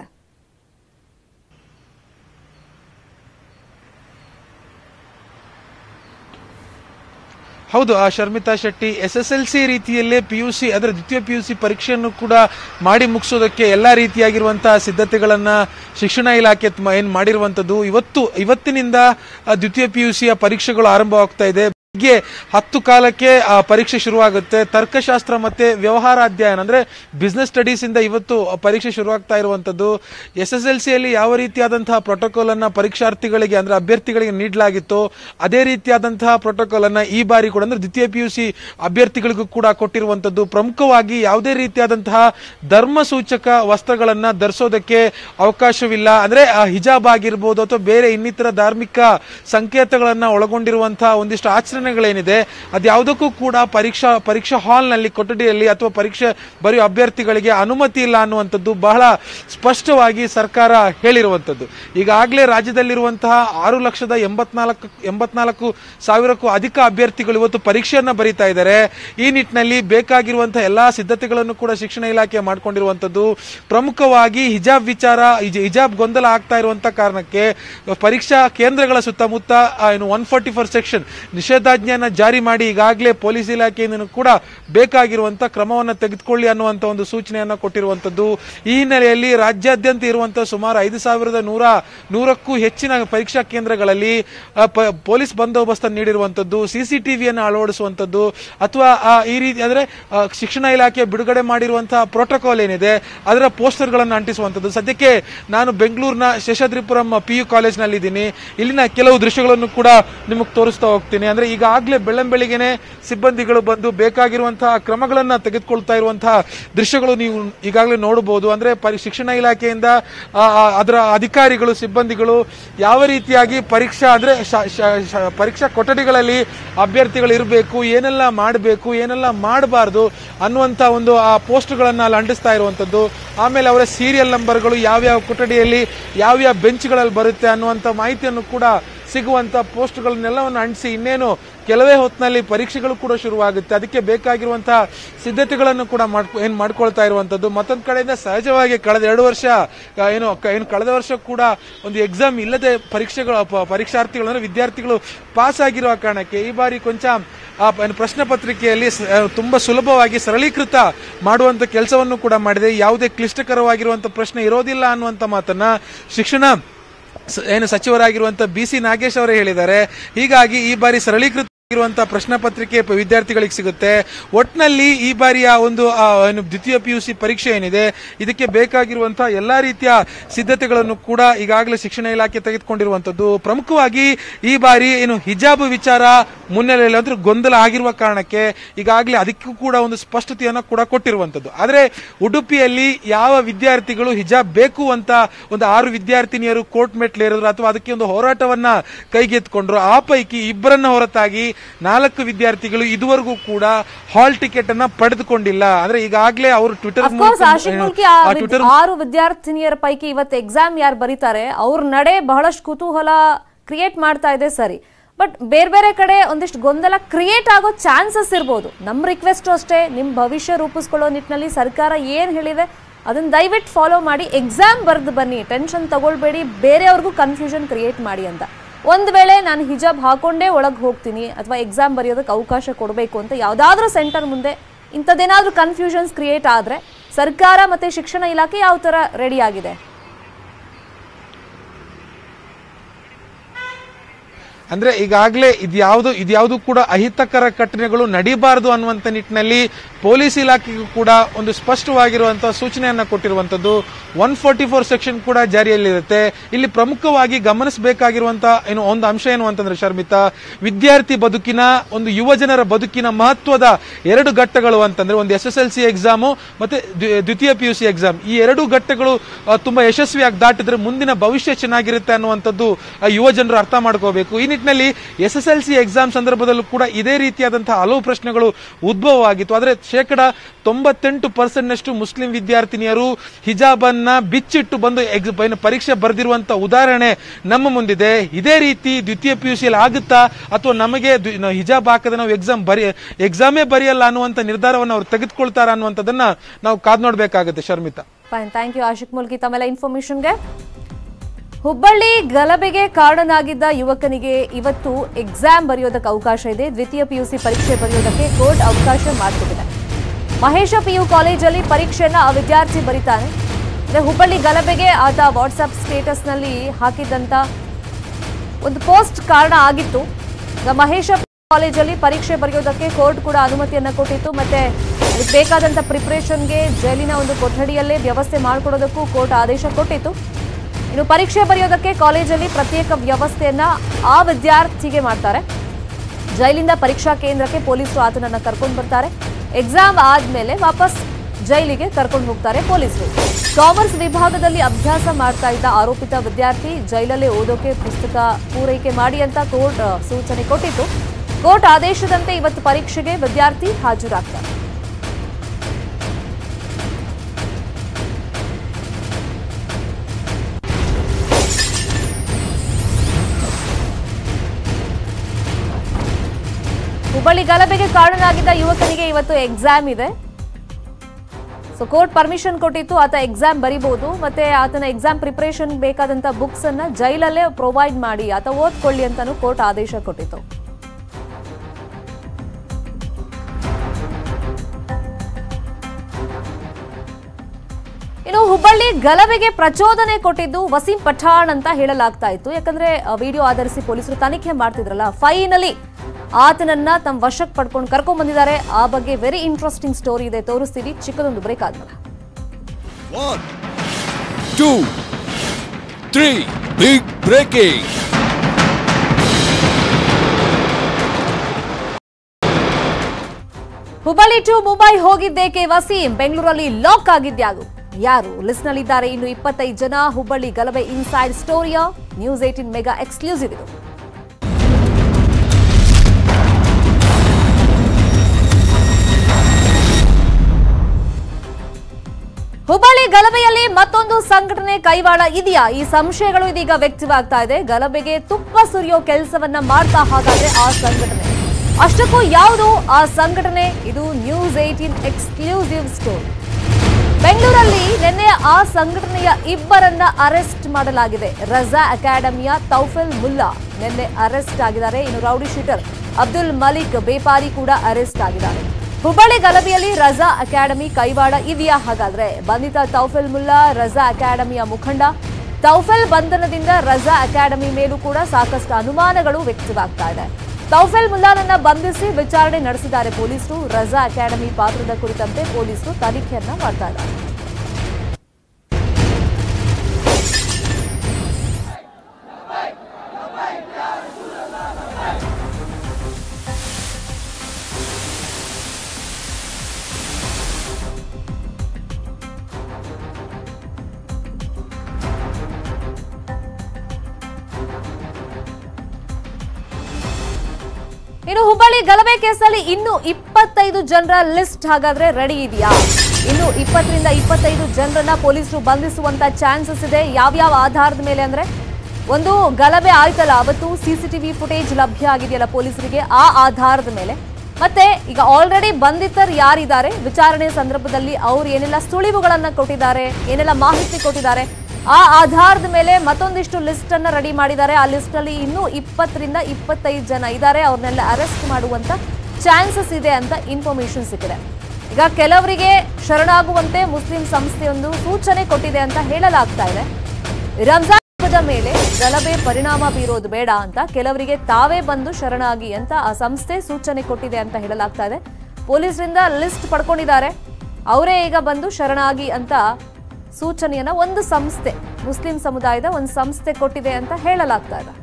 ಹೌದು ಶರ್ಮಿತಾ ಶೆಟ್ಟಿ, SSLC ರೀತಿಯಲ್ಲೇ PUC ಅದರ ದ್ವಿತೀಯ PUC ಪರೀಕ್ಷೆಯನ್ನು ಕೂಡ ಮಾಡಿ ಮುಗಿಸೋದಕ್ಕೆ ಎಲ್ಲ ರೀತಿಯಾಗಿರುವಂತಹ ಸಿದ್ಧತೆಗಳನ್ನ ಶಿಕ್ಷಣ ಇಲಾಖೆ ಏನ್ ಮಾಡಿರುವಂತದ್ದು. ಇವತ್ತಿನಿಂದ ದ್ವಿತೀಯ PUCಯ ಪರೀಕ್ಷೆಗಳು ಆರಂಭವಾಗ್ತಾ ಇದೆ. ಬೆಳಿಗ್ಗೆ 10 ಕಾಲಕ್ಕೆ ಪರೀಕ್ಷೆ ಶುರುವಾಗುತ್ತೆ. ತರ್ಕಶಾಸ್ತ್ರ ಮತ್ತೆ ವ್ಯವಹಾರ ಅಧ್ಯಯನ ಅಂದ್ರೆ ಬಿಸ್ನೆಸ್ ಸ್ಟಡೀಸ್ ಇಂದ ಇವತ್ತು ಪರೀಕ್ಷೆ ಶುರುವಾಗ್ತಾ ಇರುವಂತದ್ದು. SSLCಯಲ್ಲಿ ಯಾವ ರೀತಿಯಾದಂತಹ ಪ್ರೋಟೋಕಾಲ್ ಅನ್ನ ಪರೀಕ್ಷಾರ್ಥಿಗಳಿಗೆ ಅಂದ್ರೆ ಅಭ್ಯರ್ಥಿಗಳಿಗೆ ನೀಡಲಾಗಿತ್ತು, ಅದೇ ರೀತಿಯಾದಂತಹ ಪ್ರೋಟೋಕಾಲ್ ಅನ್ನ ಈ ಬಾರಿ ಕೂಡ ಅಂದ್ರೆ ದ್ವಿತೀಯ PUC ಅಭ್ಯರ್ಥಿಗಳಿಗೂ ಕೂಡ ಕೊಟ್ಟಿರುವಂತದ್ದು. ಪ್ರಮುಖವಾಗಿ ಯಾವುದೇ ರೀತಿಯಾದಂತಹ ಧರ್ಮ ಸೂಚಕ ವಸ್ತ್ರಗಳನ್ನ ಧರಿಸೋದಕ್ಕೆ ಅವಕಾಶವಿಲ್ಲ. ಅಂದ್ರೆ ಹಿಜಾಬ್ ಆಗಿರ್ಬೋದು ಅಥವಾ ಬೇರೆ ಇನ್ನಿತರ ಧಾರ್ಮಿಕ ಸಂಕೇತಗಳನ್ನ ಒಳಗೊಂಡಿರುವಂತಹ ಒಂದಿಷ್ಟು ಆಚರಣೆಗಳೇನಿದೆ ಅದ್ಯಾವುದಕ್ಕೂ ಕೂಡ ಪರೀಕ್ಷಾ ಹಾಲ್ ನಲ್ಲಿ ಕೊಠಡಿಯಲ್ಲಿ ಅಥವಾ ಪರೀಕ್ಷೆ ಬರೆಯುವ ಅಭ್ಯರ್ಥಿಗಳಿಗೆ ಅನುಮತಿ ಇಲ್ಲ ಅನ್ನುವಂಥದ್ದು ಬಹಳ ಸ್ಪಷ್ಟವಾಗಿ ಸರ್ಕಾರ ಹೇಳಿರುವಂತದ್ದು. ಈಗಾಗಲೇ ರಾಜ್ಯದಲ್ಲಿರುವಂತಹ 6,84,000ಕ್ಕೂ ಅಧಿಕ ಅಭ್ಯರ್ಥಿಗಳು ಇವತ್ತು ಪರೀಕ್ಷೆಯನ್ನ ಬರೀತಾ ಇದ್ದಾರೆ. ಈ ನಿಟ್ಟಿನಲ್ಲಿ ಬೇಕಾಗಿರುವಂತಹ ಎಲ್ಲಾ ಸಿದ್ಧತೆಗಳನ್ನು ಕೂಡ ಶಿಕ್ಷಣ ಇಲಾಖೆ ಮಾಡಿಕೊಂಡಿರುವಂತದ್ದು. ಪ್ರಮುಖವಾಗಿ ಹಿಜಾಬ್ ವಿಚಾರ, ಹಿಜಾಬ್ ಗೊಂದಲ ಆಗ್ತಾ ಇರುವಂತಹ ಕಾರಣಕ್ಕೆ ಪರೀಕ್ಷಾ ಕೇಂದ್ರಗಳ ಸುತ್ತಮುತ್ತ 144 ಸೆಕ್ಷನ್ ನಿಷೇಧಾಜ್ಞೆಯನ್ನ ಜಾರಿ ಮಾಡಿ ಈಗಾಗಲೇ ಪೊಲೀಸ್ ಇಲಾಖೆಯಿಂದ ಕೂಡ ಬೇಕಾಗಿರುವಂತಹ ಕ್ರಮವನ್ನು ತೆಗೆದುಕೊಳ್ಳಿ ಅನ್ನುವಂತ ಒಂದು ಸೂಚನೆಯನ್ನ ಕೊಟ್ಟಿರುವಂತದ್ದು. ಈ ಹಿನ್ನೆಲೆಯಲ್ಲಿ ರಾಜ್ಯಾದ್ಯಂತ ಇರುವಂತಹ ಸುಮಾರು 5,100ಕ್ಕೂ ಹೆಚ್ಚಿನ ಪರೀಕ್ಷಾ ಕೇಂದ್ರಗಳಲ್ಲಿ ಪೊಲೀಸ್ ಬಂದೋಬಸ್ತ್ ನೀಡಿರುವಂತದ್ದು, CCTVಯನ್ನು ಅಳವಡಿಸುವಂತದ್ದು ಅಥವಾ ಈ ರೀತಿ ಅಂದ್ರೆ ಶಿಕ್ಷಣ ಇಲಾಖೆ ಬಿಡುಗಡೆ ಮಾಡಿರುವಂತಹ ಪ್ರೋಟೋಕಾಲ್ ಏನಿದೆ ಅದರ ಪೋಸ್ಟರ್ ಗಳನ್ನು ಅಂಟಿಸುವಂತದ್ದು. ಸದ್ಯಕ್ಕೆ ನಾನು ಬೆಂಗಳೂರಿನ ಶೇಷಾದ್ರಿಪುರಂ PU ಕಾಲೇಜ್ ನಲ್ಲಿ ಇದ್ದೀನಿ. ಇಲ್ಲಿನ ಕೆಲವು ದೃಶ್ಯಗಳನ್ನು ಕೂಡ ನಿಮಗೆ ತೋರಿಸ್ತಾ ಹೋಗ್ತೀನಿ. ಅಂದ್ರೆ ಈಗಾಗಲೇ ಬೆಳ್ಳಂಬೆಳಿಗ್ಗೆನೆ ಸಿಬ್ಬಂದಿಗಳು ಬಂದು ಬೇಕಾಗಿರುವಂತಹ ಕ್ರಮಗಳನ್ನ ತೆಗೆದುಕೊಳ್ತಾ ಇರುವಂತಹ ದೃಶ್ಯಗಳು ನೀವು ಈಗಾಗಲೇ ನೋಡಬಹುದು. ಅಂದ್ರೆ ಶಿಕ್ಷಣ ಇಲಾಖೆಯಿಂದ ಅದರ ಅಧಿಕಾರಿಗಳು ಸಿಬ್ಬಂದಿಗಳು ಯಾವ ರೀತಿಯಾಗಿ ಪರೀಕ್ಷಾ ಕೊಠಡಿಗಳಲ್ಲಿ ಅಭ್ಯರ್ಥಿಗಳು ಇರಬೇಕು, ಏನೆಲ್ಲ ಮಾಡಬೇಕು, ಏನೆಲ್ಲ ಮಾಡಬಾರದು ಅನ್ನುವಂತ ಒಂದು ಆ ಪೋಸ್ಟ್ಗಳನ್ನ ಅಲ್ಲಿ ಅಂಟಿಸ್ತಾ ಇರುವಂತದ್ದು. ಆಮೇಲೆ ಅವರ ಸೀರಿಯಲ್ ನಂಬರ್ಗಳು ಯಾವ್ಯಾವ ಕೊಠಡಿಯಲ್ಲಿ ಯಾವ್ಯಾವ ಬೆಂಚ್ಗಳಲ್ಲಿ ಬರುತ್ತೆ ಅನ್ನುವಂತ ಮಾಹಿತಿಯನ್ನು ಕೂಡ ಸಿಗುವಂತ ಪೋಸ್ಟ್ಗಳನ್ನೆಲ್ಲವನ್ನು ಅಂಟಿಸಿ ಇನ್ನೇನು ಕೆಲವೇ ಹೊತ್ತಿನಲ್ಲಿ ಪರೀಕ್ಷೆಗಳು ಕೂಡ ಶುರುವಾಗುತ್ತೆ. ಅದಕ್ಕೆ ಬೇಕಾಗಿರುವಂತಹ ಸಿದ್ಧತೆಗಳನ್ನು ಕೂಡ ಮಾಡ್ಕೊಳ್ತಾ ಇರುವಂತದ್ದು. ಮತ್ತೊಂದು ಕಡೆಯಿಂದ ಸಹಜವಾಗಿ ಕಳೆದ 2 ವರ್ಷ ಕಳೆದ ವರ್ಷ ಕೂಡ ಒಂದು ಎಕ್ಸಾಮ್ ಇಲ್ಲದೆ ಪರೀಕ್ಷಾರ್ಥಿಗಳು ಅಂದ್ರೆ ವಿದ್ಯಾರ್ಥಿಗಳು ಪಾಸ್ ಆಗಿರುವ ಕಾರಣಕ್ಕೆ ಈ ಬಾರಿ ಕೊಂಚ ಪ್ರಶ್ನೆ ಪತ್ರಿಕೆಯಲ್ಲಿ ತುಂಬಾ ಸುಲಭವಾಗಿ ಸರಳೀಕೃತ ಮಾಡುವಂತ ಕೆಲಸವನ್ನು ಕೂಡ ಮಾಡಿದೆ. ಯಾವುದೇ ಕ್ಲಿಷ್ಟಕರವಾಗಿರುವಂತಹ ಪ್ರಶ್ನೆ ಇರೋದಿಲ್ಲ ಅನ್ನುವಂತ ಮಾತನ್ನ ಶಿಕ್ಷಣ ಸಚಿವರಾಗಿರುವಂತಹ BC ನಾಗೇಶ್ ಅವರೇ ಹೇಳಿದ್ದಾರೆ. ಹೀಗಾಗಿ ಈ ಬಾರಿ ಸರಳೀಕೃತ ಇರುವಂತಹ ಪ್ರಶ್ನೆ ಪತ್ರಿಕೆ ವಿದ್ಯಾರ್ಥಿಗಳಿಗೆ ಸಿಗುತ್ತೆ. ಒಟ್ಟಿನಲ್ಲಿ ಈ ಬಾರಿಯ ಒಂದು ದ್ವಿತೀಯ PUC ಪರೀಕ್ಷೆ ಏನಿದೆ ಇದಕ್ಕೆ ಬೇಕಾಗಿರುವಂತಹ ಎಲ್ಲಾ ರೀತಿಯ ಸಿದ್ಧತೆಗಳನ್ನು ಕೂಡ ಈಗಾಗಲೇ ಶಿಕ್ಷಣ ಇಲಾಖೆ ತೆಗೆದುಕೊಂಡಿರುವಂತದ್ದು. ಪ್ರಮುಖವಾಗಿ ಈ ಬಾರಿ ಹಿಜಾಬ್ ವಿಚಾರ ಮುನ್ನೆಲೆಯಲ್ಲಿ ಅಂದ್ರೆ ಗೊಂದಲ ಆಗಿರುವ ಕಾರಣಕ್ಕೆ ಈಗಾಗಲೇ ಅದಕ್ಕೂ ಕೂಡ ಒಂದು ಸ್ಪಷ್ಟತೆಯನ್ನ ಕೂಡ ಕೊಟ್ಟಿರುವಂತದ್ದು. ಆದ್ರೆ ಉಡುಪಿಯಲ್ಲಿ ಯಾವ ವಿದ್ಯಾರ್ಥಿಗಳು ಹಿಜಾಬ್ ಬೇಕು ಅಂತ ಒಂದು 6 ವಿದ್ಯಾರ್ಥಿನಿಯರು ಕೋರ್ಟ್ ಮೆಟ್ಲೇರಿದ್ರು ಅಥವಾ ಅದಕ್ಕೆ ಒಂದು ಹೋರಾಟವನ್ನ ಕೈಗೆತ್ತಿಕೊಂಡ್ರು. ಆ ಪೈಕಿ 2 ಹೊರತಾಗಿ 4 ವಿದ್ಯಾರ್ಥಿಗಳು ಇದುವರೆಗೂ ಕೂಡ ಹಾಲ್ ಟಿಕೆಟ್ ಅನ್ನ ಪಡೆದುಕೊಂಡಿಲ್ಲ. ಅಂದ್ರೆ ಈಗಾಗಲೇ ಅವರು ಟ್ವಿಟರ್ 6 ವಿದ್ಯಾರ್ಥಿನಿಯರ ಪೈಕಿ ಇವತ್ತು ಎಕ್ಸಾಮ್ ಯಾರು ಬರೀತಾರೆ ಅವ್ರ ನಡೆ ಬಹಳಷ್ಟು ಕುತೂಹಲ ಕ್ರಿಯೇಟ್ ಮಾಡ್ತಾ ಇದೆ. ಸರಿ, ಬಟ್ ಬೇರೆ ಬೇರೆ ಕಡೆ ಒಂದಿಷ್ಟು ಗೊಂದಲ ಕ್ರಿಯೇಟ್ ಆಗೋ ಚಾನ್ಸಸ್ ಇರ್ಬೋದು. ನಮ್ಮ ರಿಕ್ವೆಸ್ಟ್ ಅಷ್ಟೇ, ನಿಮ್ಮ ಭವಿಷ್ಯ ರೂಪಿಸ್ಕೊಳ್ಳೋ ನಿಟ್ಟಿನಲ್ಲಿ ಸರ್ಕಾರ ಏನು ಹೇಳಿದೆ ಅದನ್ನು ದಯವಿಟ್ಟು ಫಾಲೋ ಮಾಡಿ, ಎಕ್ಸಾಮ್ ಬರೆದು ಬನ್ನಿ, ಟೆನ್ಷನ್ ತಗೊಳ್ಬೇಡಿ, ಬೇರೆಯವ್ರಿಗೂ ಕನ್ಫ್ಯೂಷನ್ ಕ್ರಿಯೇಟ್ ಮಾಡಿ ಅಂತ. ಒಂದು ವೇಳೆ ನಾನು ಹಿಜಾಬ್ ಹಾಕೊಂಡೇ ಒಳಗೆ ಹೋಗ್ತೀನಿ ಅಥವಾ ಎಕ್ಸಾಮ್ ಬರೆಯೋದಕ್ಕೆ ಅವಕಾಶ ಕೊಡಬೇಕು ಅಂತ ಯಾವುದಾದ್ರೂ ಸೆಂಟರ್ ಮುಂದೆ ಇಂಥದ್ದೇನಾದ್ರೂ ಕನ್ಫ್ಯೂಷನ್ಸ್ ಕ್ರಿಯೇಟ್ ಆದರೆ ಸರ್ಕಾರ ಮತ್ತು ಶಿಕ್ಷಣ ಇಲಾಖೆ ಯಾವ ಥರ ರೆಡಿ ಆಗಿದೆ? ಅಂದ್ರೆ ಈಗಾಗಲೇ ಇದ್ಯಾವುದು ಕೂಡ ಅಹಿತಕರ ಘಟನೆಗಳು ನಡೀಬಾರದು ಅನ್ನುವಂಥ ನಿಟ್ಟಿನಲ್ಲಿ ಪೊಲೀಸ್ ಇಲಾಖೆಗೂ ಕೂಡ ಒಂದು ಸ್ಪಷ್ಟವಾಗಿರುವಂತಹ ಸೂಚನೆಯನ್ನ ಕೊಟ್ಟಿರುವಂತದ್ದು. 144 ಸೆಕ್ಷನ್ ಕೂಡ ಜಾರಿಯಲ್ಲಿರುತ್ತೆ. ಇಲ್ಲಿ ಪ್ರಮುಖವಾಗಿ ಗಮನಿಸಬೇಕಾಗಿರುವಂತಹ ಒಂದು ಅಂಶ ಏನು ಅಂತಂದ್ರೆ ಶರ್ಮಿತಾ, ವಿದ್ಯಾರ್ಥಿ ಬದುಕಿನ ಒಂದು ಯುವಜನರ ಬದುಕಿನ ಮಹತ್ವದ 2 ಘಟ್ಟಗಳು ಅಂತಂದ್ರೆ ಒಂದು SSLC ಎಕ್ಸಾಮು ಮತ್ತೆ ದ್ವಿತೀಯ PUC ಎಕ್ಸಾಮ್. ಈ 2 ಘಟ್ಟಗಳು ತುಂಬಾ ಯಶಸ್ವಿಯಾಗಿ ದಾಟಿದ್ರೆ ಮುಂದಿನ ಭವಿಷ್ಯ ಚೆನ್ನಾಗಿರುತ್ತೆ ಅನ್ನುವಂಥದ್ದು ಯುವಜನರು ಅರ್ಥ ಮಾಡ್ಕೋಬೇಕು. ಈ ನಿಟ್ಟಿನಲ್ಲಿ SSLC ಎಕ್ಸಾಮ್ ಸಂದರ್ಭದಲ್ಲೂ ಕೂಡ ಇದೇ ರೀತಿಯಾದಂತಹ ಹಲವು ಪ್ರಶ್ನೆಗಳು ಉದ್ಭವವಾಗಿತ್ತು. ಆದರೆ 98% ಮುಸ್ಲಿಂ ವಿದ್ಯಾರ್ಥಿನಿಯರು ಹಿಜಾಬ್ ಅನ್ನ ಬಿಚ್ಚಿಟ್ಟು ಬಂದು ಪರೀಕ್ಷೆ ಬರೆದಿರುವಂತಹ ಉದಾಹರಣೆ ನಮ್ಮ ಮುಂದಿದೆ. ಇದೇ ರೀತಿ ದ್ವಿತೀಯ PUC ಆಗುತ್ತಾ ಅಥವಾ ನಮಗೆ ಹಿಜಾಬ್ ಹಾಕದೆ ನಾವು ಎಕ್ಸಾಮೇ ಬರೆಯಲ್ಲ ಅನ್ನುವಂತ ನಿರ್ಧಾರವನ್ನು ಅವರು ತೆಗೆದುಕೊಳ್ತಾರ ಅನ್ನುವಂಥದ್ದನ್ನ ನಾವು ಕಾದ್ ನೋಡ್ಬೇಕಾಗುತ್ತೆ Sharmitha. Fine, thank you Ashik Mulki ತಮ್ಮೆಲ್ಲ ಇನ್ಫಾರ್ಮೇಶನ್ಗೆ. ಹುಬ್ಬಳ್ಳಿ ಗಲಭೆಗೆ ಕಾರಣನಾಗಿದ್ದ ಯುವಕನಿಗೆ ಇವತ್ತು ಎಕ್ಸಾಮ್ ಬರೆಯೋದಕ್ಕೆ ಅವಕಾಶ ಇದೆ. ದ್ವಿತೀಯ PUC ಪರೀಕ್ಷೆ ಬರೆಯೋದಕ್ಕೆ ಕೋರ್ಟ್ ಅವಕಾಶ ಮಾಡಿಕೊಟ್ಟಿದೆ. ಮಹೇಶ PU ಕಾಲೇಜಲ್ಲಿ ಪರೀಕ್ಷೆಯನ್ನ ಆ ವಿದ್ಯಾರ್ಥಿ ಬರೀತಾನೆ. ಹುಬ್ಬಳ್ಳಿ ಗಲಭೆಗೆ ಆತ ವಾಟ್ಸ್ಆಪ್ ಸ್ಟೇಟಸ್ನಲ್ಲಿ ಹಾಕಿದ್ದಂತ ಒಂದು ಪೋಸ್ಟ್ ಕಾರಣ ಆಗಿತ್ತು. ಮಹೇಶ ಕಾಲೇಜಲ್ಲಿ ಪರೀಕ್ಷೆ ಬರೆಯೋದಕ್ಕೆ ಕೋರ್ಟ್ ಕೂಡ ಅನುಮತಿಯನ್ನ ಕೊಟ್ಟಿತ್ತು. ಮತ್ತೆ ಅದಕ್ಕೆ ಬೇಕಾದಂತ ಪ್ರಿಪರೇಷನ್ಗೆ ಜೈಲಿನ ಒಂದು ಕೊಠಡಿಯಲ್ಲೇ ವ್ಯವಸ್ಥೆ ಮಾಡಿಕೊಡೋದಕ್ಕೂ ಕೋರ್ಟ್ ಆದೇಶ ಕೊಟ್ಟಿತ್ತು. ಇನ್ನು ಪರೀಕ್ಷೆ ಬರೆಯೋದಕ್ಕೆ ಕಾಲೇಜಲ್ಲಿ ಪ್ರತ್ಯೇಕ ವ್ಯವಸ್ಥೆಯನ್ನ ಆ ವಿದ್ಯಾರ್ಥಿಗೆ ಮಾಡ್ತಾರೆ. ಜೈಲಿಂದ ಪರೀಕ್ಷಾ ಕೇಂದ್ರಕ್ಕೆ ಪೊಲೀಸರು ಆತನನ್ನ ಕರ್ಕೊಂಡು ಬರ್ತಾರೆ. ಎಕ್ಸಾಮ್ ಆದ್ಮೇಲೆ ವಾಪಸ್ ಜೈಲಿಗೆ ಕರ್ಕೊಂಡು ಹೋಗ್ತಾರೆ ಪೊಲೀಸರು. ಕಾಮರ್ಸ್ ವಿಭಾಗದಲ್ಲಿ ಅಭ್ಯಾಸ ಮಾಡ್ತಾ ಇದ್ದ ಆರೋಪಿತ ವಿದ್ಯಾರ್ಥಿ ಜೈಲಲ್ಲೇ ಓದೋಕೆ ಪುಸ್ತಕ ಪೂರೈಕೆ ಮಾಡಿ ಅಂತ ಕೋರ್ಟ್ ಸೂಚನೆ ಕೊಟ್ಟಿತ್ತು. ಕೋರ್ಟ್ ಆದೇಶದಂತೆ ಇವತ್ತು ಪರೀಕ್ಷೆಗೆ ವಿದ್ಯಾರ್ಥಿ ಹಾಜರಾಗ್ತಾರೆ. ಹುಬ್ಬಳ್ಳಿ ಗಲಭೆಗೆ ಕಾರಣನಾಗಿದ್ದ ಯುವಕನಿಗೆ ಇವತ್ತು ಎಕ್ಸಾಮ್ ಇದೆ. ಸೊ ಕೋರ್ಟ್ ಪರ್ಮಿಷನ್ ಕೊಟ್ಟಿತ್ತು, ಆತ ಎಕ್ಸಾಮ್ ಬರೀಬಹುದು. ಮತ್ತೆ ಆತನ ಎಕ್ಸಾಮ್ ಪ್ರಿಪರೇಷನ್ ಬೇಕಾದಂತ ಬುಕ್ಸ್ ಅನ್ನ ಜೈಲಲ್ಲೇ ಪ್ರೊವೈಡ್ ಮಾಡಿ ಆತ ಓದ್ಕೊಳ್ಳಿ ಅಂತಾನು ಕೋರ್ಟ್ ಆದೇಶ ಕೊಟ್ಟಿತ್ತು. ಇನ್ನು ಹುಬ್ಬಳ್ಳಿ ಗಲಭೆಗೆ ಪ್ರಚೋದನೆ ಕೊಟ್ಟಿದ್ದು ವಸೀಂ ಪಠಾಣ್ ಅಂತ ಹೇಳಲಾಗ್ತಾ ಇತ್ತು. ಯಾಕಂದ್ರೆ ವಿಡಿಯೋ ಆಧರಿಸಿ ಪೊಲೀಸರು ತನಿಖೆ ಮಾಡ್ತಿದ್ರಲ್ಲ, ಫೈನಲಿ ಆತನನ್ನ ತಮ್ಮ ವಶಕ್ಕೆ ಪಡ್ಕೊಂಡು ಕರ್ಕೊಂಡ್ ಬಂದಿದ್ದಾರೆ. ಆ ಬಗ್ಗೆ ವೆರಿ ಇಂಟ್ರೆಸ್ಟಿಂಗ್ ಸ್ಟೋರಿ ಇದೆ, ತೋರಿಸ್ತೀವಿ ಚಿಕ್ಕದೊಂದು ಬ್ರೇಕ್ ಆದ್ಮೇಲೆ. 1 2 3 big breaking. Hubballi to Mumbai ಹೋಗಿದ್ದೇಕೆ ವಸೀಂ? ಬೆಂಗಳೂರಲ್ಲಿ ಲಾಕ್ ಆಗಿದ್ಯಾರು? ಯಾರು ಲಿಸ್ಟ್ ನಲ್ಲಿದ್ದಾರೆ? ಇನ್ನು 25 ಜನ. ಹುಬ್ಬಳ್ಳಿ ಗಲಭೆ ಇನ್ಸೈಡ್ ಸ್ಟೋರಿಯ ನ್ಯೂಸ್ 18 ಮೆಗಾ ಎಕ್ಸ್ಕ್ಲೂಸಿವ್ ಇದು. ಹುಬ್ಬಳ್ಳಿ ಗಲಭೆಯಲ್ಲಿ ಮತ್ತೊಂದು ಸಂಘಟನೆ ಕೈವಾಡ ಇದೆಯಾ? ಈ ಸಂಶಯಗಳು ಇದೀಗ ವ್ಯಕ್ತವಾಗ್ತಾ ಇದೆ. ಗಲಭೆಗೆ ತುಪ್ಪ ಸುರಿಯೋ ಕೆಲಸವನ್ನ ಮಾಡ್ತಾ ಹಾಗಾದ್ರೆ ಆ ಸಂಘಟನೆ, ಅಷ್ಟಕ್ಕೂ ಯಾವುದು ಆ ಸಂಘಟನೆ? ಇದು ನ್ಯೂಸ್ 18 ಎಕ್ಸ್ಕ್ಲೂಸಿವ್ ಸ್ಟೋರಿ. ಬೆಂಗಳೂರಲ್ಲಿ ನಿನ್ನೆ ಆ ಸಂಘಟನೆಯ ಇಬ್ಬರನ್ನ ಅರೆಸ್ಟ್ ಮಾಡಲಾಗಿದೆ. ರಜಾ ಅಕಾಡೆಮಿಯ ತೌಫಿಲ್ ಮುಲ್ಲಾ ನಿನ್ನೆ ಅರೆಸ್ಟ್ ಆಗಿದ್ದಾರೆ. ಇನ್ನು ರೌಡಿ ಶೀಟರ್ ಅಬ್ದುಲ್ ಮಲಿಕ್ ಬೇಪಾರಿ ಕೂಡ ಅರೆಸ್ಟ್ ಆಗಿದ್ದಾರೆ. ಹುಬ್ಬಳ್ಳಿ ಗಲಭೆಯಲ್ಲಿ ರಜಾ ಅಕಾಡೆಮಿ ಕೈವಾಡ ಇದೆಯಾ ಹಾಗಾದ್ರೆ? ಬಂಧಿತ ತೌಫಿಲ್ ಮುಲ್ಲಾ ರಜಾ ಅಕಾಡೆಮಿಯ ಮುಖಂಡ. ತೌಫಿಲ್ ಬಂಧನದಿಂದ ರಜಾ ಅಕಾಡೆಮಿ ಮೇಲೂ ಕೂಡ ಸಾಕಷ್ಟು ಅನುಮಾನಗಳು ವ್ಯಕ್ತವಾಗ್ತಾ ಇದೆ. ತೌಫಿಲ್ ಮುಲ್ಲಾನನ್ನ ಬಂಧಿಸಿ ವಿಚಾರಣೆ ನಡೆಸಿದ್ದಾರೆ ಪೊಲೀಸರು. ರಜಾ ಅಕಾಡೆಮಿ ಪಾತ್ರದ ಕುರಿತಂತೆ ಪೊಲೀಸರು ತನಿಖೆಯನ್ನ ಮಾಡ್ತಾ ಇದ್ದಾರೆ. ಇನ್ನು ಹುಬ್ಬಳ್ಳಿ ಗಲಭೆ ಕೇಸಲ್ಲಿ ಇನ್ನು 25 ಜನರ ಲಿಸ್ಟ್ ಹಾಗಾದ್ರೆ ರೆಡಿ ಇದೆಯಾ? ಇನ್ನು 20 ರಿಂದ 25 ಜನರನ್ನ ಪೊಲೀಸರು ಬಂಧಿಸುವಂತ ಚಾನ್ಸಸ್ ಇದೆ. ಯಾವ್ಯಾವ ಆಧಾರದ ಮೇಲೆ ಅಂದ್ರೆ ಒಂದು ಗಲಭೆ ಆಯ್ತಲ್ಲ, ಅವತ್ತು ಸಿಸಿಟಿವಿ ಫುಟೇಜ್ ಲಭ್ಯ ಆಗಿದೆಯಲ್ಲ ಪೊಲೀಸರಿಗೆ, ಆ ಆಧಾರದ ಮೇಲೆ ಮತ್ತೆ ಈಗ ಆಲ್ರೆಡಿ ಬಂಧಿತರು ಯಾರಿದ್ದಾರೆ, ವಿಚಾರಣೆ ಸಂದರ್ಭದಲ್ಲಿ ಅವ್ರು ಏನೆಲ್ಲ ಸುಳಿವುಗಳನ್ನ ಕೊಟ್ಟಿದ್ದಾರೆ, ಏನೆಲ್ಲ ಮಾಹಿತಿ ಕೊಟ್ಟಿದ್ದಾರೆ, ಆ ಆಧಾರದ ಮೇಲೆ ಮತ್ತೊಂದಿಷ್ಟು ಲಿಸ್ಟ್ ಅನ್ನ ರೆಡಿ ಮಾಡಿದ್ದಾರೆ. ಆ ಲಿಸ್ಟ್ ಅಲ್ಲಿ ಇನ್ನೂ 20 ರಿಂದ 25 ಜನ ಇದ್ದಾರೆ. ಅವ್ರನ್ನೆಲ್ಲ ಅರೆಸ್ಟ್ ಮಾಡುವಂತ ಚಾನ್ಸಸ್ ಇದೆ ಅಂತ ಇನ್ಫಾರ್ಮೇಶನ್ ಸಿಕ್ಕಿದೆ. ಈಗ ಕೆಲವರಿಗೆ ಶರಣಾಗುವಂತೆ ಮುಸ್ಲಿಂ ಸಂಸ್ಥೆಯೊಂದು ಸೂಚನೆ ಕೊಟ್ಟಿದೆ ಅಂತ ಹೇಳಲಾಗ್ತಾ ಇದೆ. ರಂಜಾನ್ ಹಬ್ಬದ ಮೇಲೆ ಗಲಭೆ ಪರಿಣಾಮ ಬೀರೋದು ಬೇಡ ಅಂತ ಕೆಲವರಿಗೆ ತಾವೇ ಬಂದು ಶರಣಾಗಿ ಅಂತ ಆ ಸಂಸ್ಥೆ ಸೂಚನೆ ಕೊಟ್ಟಿದೆ ಅಂತ ಹೇಳಲಾಗ್ತಾ ಇದೆ. ಪೊಲೀಸರಿಂದ ಲಿಸ್ಟ್ ಪಡ್ಕೊಂಡಿದ್ದಾರೆ. ಅವರೇ ಈಗ ಬಂದು ಶರಣಾಗಿ ಅಂತ ಸೂಚನೆಯನ್ನ ಒಂದು ಸಂಸ್ಥೆ, ಮುಸ್ಲಿಂ ಸಮುದಾಯದ ಒಂದು ಸಂಸ್ಥೆ ಕೊಟ್ಟಿದೆ ಅಂತ ಹೇಳಲಾಗ್ತಾ ಇದೆ.